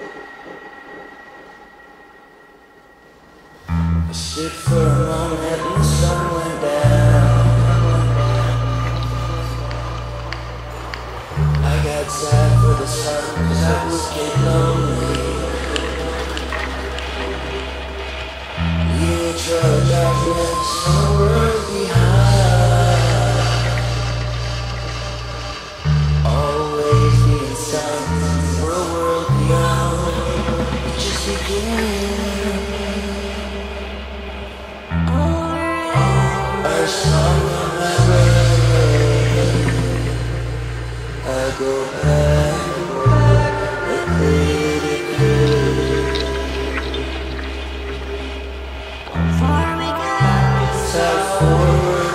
I stood for a moment and the sun went down. I got sad for the sun cause I was getting lonely. You trail darkness on the world behind. Always being sun for a world beyond. It just began. Our song on my brain. I go back, I played it good. Far we go, so forward.